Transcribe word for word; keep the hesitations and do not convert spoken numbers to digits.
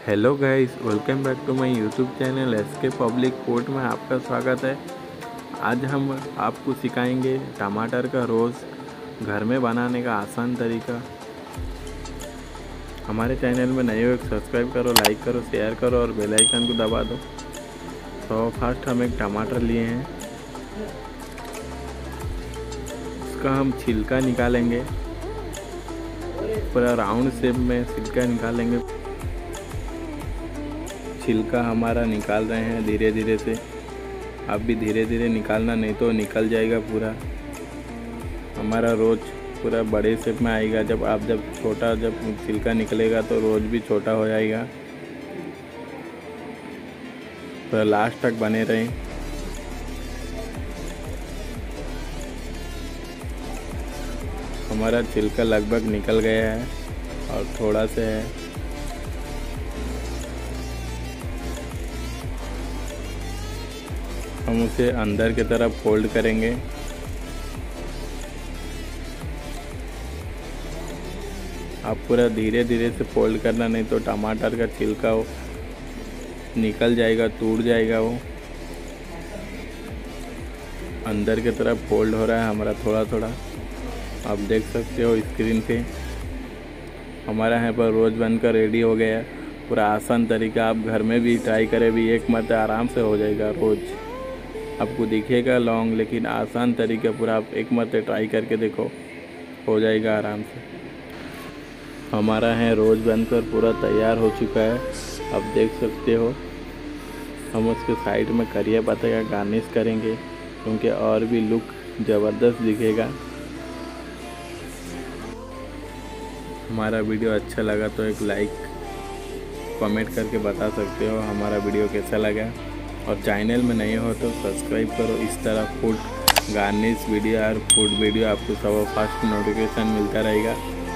Hello guys, welcome back to my YouTube channel SK public food में आपका स्वागत है। आज हम आपको सिखाएंगे टमाटर का रोस्ट घर में बनाने का आसान तरीका। हमारे चैनल में नए हो सब्सक्राइब करो, लाइक करो, शेयर करो और बेल आइकन को दबा दो। तो फर्स्ट हम एक टमाटर लिए हैं, उसका हम छिलका निकालेंगे, पूरा राउंड शेप में छिलका निकालेंगे। छिलका हमारा निकाल रहे हैं धीरे धीरे से। आप भी धीरे धीरे निकालना, नहीं तो निकल जाएगा पूरा। हमारा रोज पूरा बड़े शेप में आएगा। जब आप जब छोटा जब छिलका निकलेगा तो रोज भी छोटा हो जाएगा। पूरा लास्ट तक बने रहें। हमारा छिलका लगभग निकल गया है और थोड़ा सा है। हम उसे अंदर की तरफ फोल्ड करेंगे। आप पूरा धीरे धीरे से फोल्ड करना, नहीं तो टमाटर का छिलका वो निकल जाएगा, टूट जाएगा। वो अंदर की तरफ फोल्ड हो रहा है हमारा थोड़ा थोड़ा। आप देख सकते हो स्क्रीन पे। हमारा यहाँ पर रोज बनकर रेडी हो गया। पूरा आसान तरीका, आप घर में भी ट्राई करें भी, एक मत आराम से हो जाएगा। रोज आपको दिखेगा लॉन्ग, लेकिन आसान तरीका पूरा। आप एक मरते ट्राई करके देखो, हो जाएगा आराम से। हमारा है रोज बनकर पूरा तैयार हो चुका है, आप देख सकते हो। हम उसके साइड में करिया पत्ते का गार्निश करेंगे, क्योंकि और भी लुक ज़बरदस्त दिखेगा। हमारा वीडियो अच्छा लगा तो एक लाइक कमेंट करके बता सकते हो हमारा वीडियो कैसा लगा। और चैनल में नए हो तो सब्सक्राइब करो। इस तरह फूड गार्निश वीडियो और फूड वीडियो आपको सब फर्स्ट नोटिफिकेशन मिलता रहेगा।